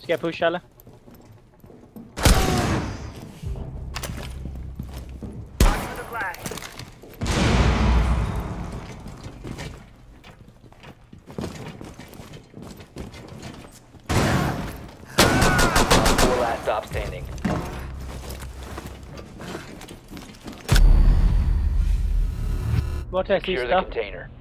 Let's get push, Shala. For the flag. Four last stop standing. Vortex, Secure east the up. container.